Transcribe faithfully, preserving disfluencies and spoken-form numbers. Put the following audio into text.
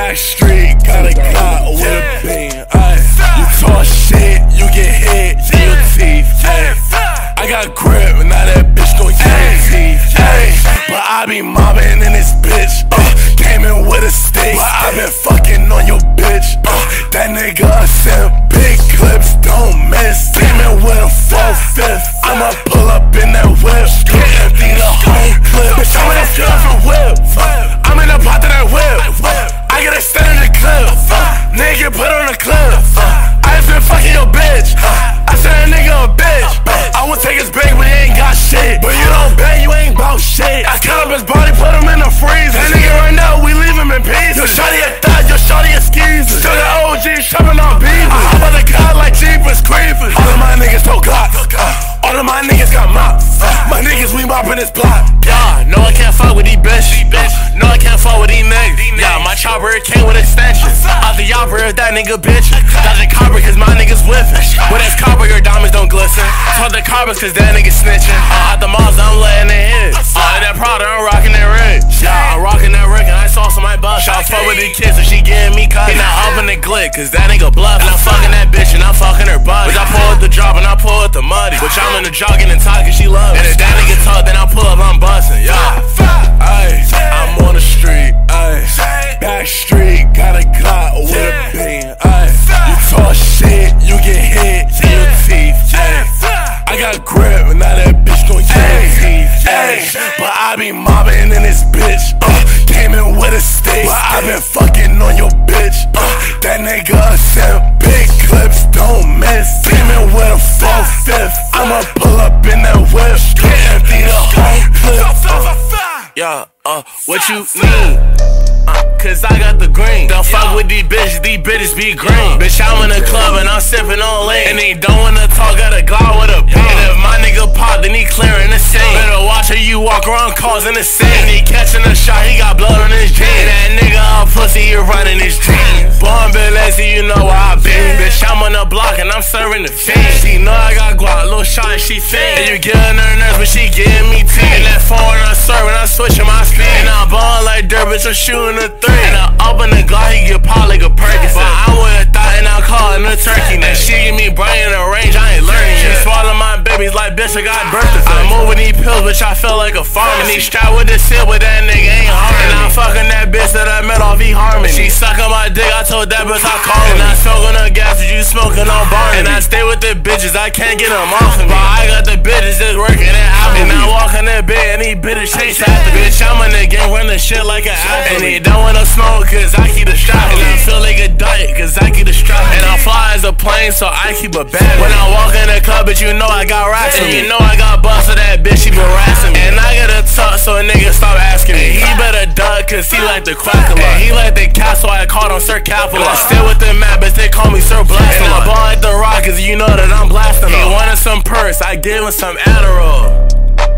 Backstreet, got a Glock with a beam. Ay, you talk shit, you get hit in your teeth. Ay, I got grip, and now that bitch gon' yank teeth. Ay, but I be mobbing in this bitch. Uh, came in with a stick, but I been fucking on your bitch. Uh, that nigga a simp, big clips, don't miss. Came in with a four fifth. I'ma pull up in that whip, empty the whole clip. Bitch, I'm in a different whip. Uh, I'm in the pot of that whip. I get a stand in the clip. Uh, nigga, put on the clip. Uh, I just been fucking your bitch. Uh, I said that nigga a bitch. Uh, I would take his bag, but he ain't got shit. But you don't bet, you ain't bout shit. I cut up his body, put him in the freezer. That nigga right now, we leave him in pieces. Yo, shawty a thot, yo, shawty a skeezer. Still the O G shopping on beavers. I hop on the car like Jeepers Creepers. All of my niggas told Glock. Uh, all of my niggas got mops. Uh, my niggas, we mopping this block. Yeah, no, I can't fuck with these bitches. No, I can't fuck with these niggas. Yeah, my chopper came with extensions. Out the yopper if that nigga bitch. Dodging copper cause my niggas whiffin'. When it's copper, your diamonds don't glisten. Talk the coppers cause that nigga snitchin'. Uh, out the malls, I'm letting it hit. Uh, that Prada, I'm rockin' that rig. Yeah, I'm rockin' that rig and I sauce on my butt. I fuck with these kids so she getting me cut. And I up in the glick cause that nigga bluff. And I'm fucking that bitch and I'm fucking her body. Which I pull with the drop and I pull with the muddy. Which I'm in the jogging and talking, she love it. And if that nigga talk, then I pull up, I'm bustin'. Yeah, ayy, I'm on the street. Ayy, Backstreet, got a Glock with a beam. Ayy, you talk shit, you get hit in your teeth. Ayy, I got grip, and now that bitch gon' yank teeth. Ayy, but I be mobbing in this bitch. Uh, came in with a stick, but I been fucking on your bitch. Uh, that nigga a simp, big clips, don't miss. Came in with a four fifth. I'ma pull up in that whip, empty the whole clip. Uh, yeah, uh, what you need? Uh, cause I got the green. Don't fuck with these bitches, these bitches be green. Bitch, I'm in the club and I'm sippin' on lean. And they don't wanna talk, got a Glock with a beam. And if my nigga pop, then he clearing the scene. Better watch how you walk around causing the scene. And he catching a shot, he got blood on his jeans. That nigga all pussy, he running his jeans. Born bit lazy, you know where I been. Bitch, I'm on the block and I'm serving the fiend. She know I got guap, little shot, she thin. And you getting her nerves, but she getting me tea. And that phone I'm serving, I'm switching my speed. And I'm ballin' like dirt, bitch, I'm shooting a three. And I open the Glock, he get popped like a Perkins. But I would've thought and I'm calling a turkey. And she give me brain in the range, I ain't learning yet. She swallow my babies like bitch, I got birth defects. I'm moving these pills, bitch, I feel like a pharmacy. And he strapped with the shit, but that nigga ain't hard. And I'm fucking that bitch that I met off eHarmony. She sucking my dick, I told that bitch I call her. And I smoking on gas, but you smoking on Barnaby. And I stay with the bitches, I can't get them off of me. But I got the bitches just working at Apple. And I walk in that bed and these bitches chase after me. Bitch, I'm in the game running shit like an athlete. And they don't wanna smoke cause I keep the strap. And I feel like a diet cause I keep the strap. And I fly as a plane so I keep a bag. When I walk in the club, bitch, you know I got racks. And you know I got bust of that bitch, she been harassing me. And I gotta talk so a nigga stop asking me. He better duck cause he like the quack a lot. And he like the cat so I called him Sir Capital. I stay with the map, bitch, they call me Sir Blast. And I ball like the rock cause you know that I'm blasting. He wanted some purse, I gave him some Adderall.